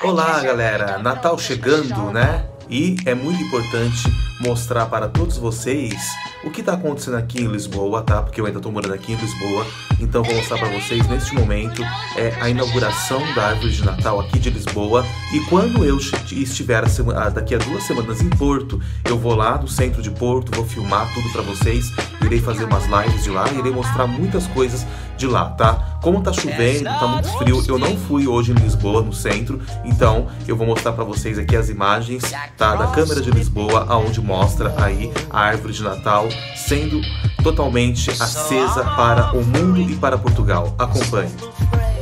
Olá, galera! Natal chegando, né? E é muito importante mostrar para todos vocês o que está acontecendo aqui em Lisboa, tá? Porque eu ainda estou morando aqui em Lisboa, então vou mostrar para vocês neste momento a inauguração da árvore de Natal aqui de Lisboa. E quando eu estiver daqui a 2 semanas em Porto, eu vou lá no centro de Porto, vou filmar tudo para vocês, irei fazer umas lives de lá, irei mostrar muitas coisas de lá, tá? Como tá chovendo, tá muito frio, eu não fui hoje em Lisboa, no centro, então eu vou mostrar para vocês aqui as imagens, tá? Da câmera de Lisboa, aonde mostra aí a árvore de Natal sendo totalmente acesa para o mundo e para Portugal. Acompanhe.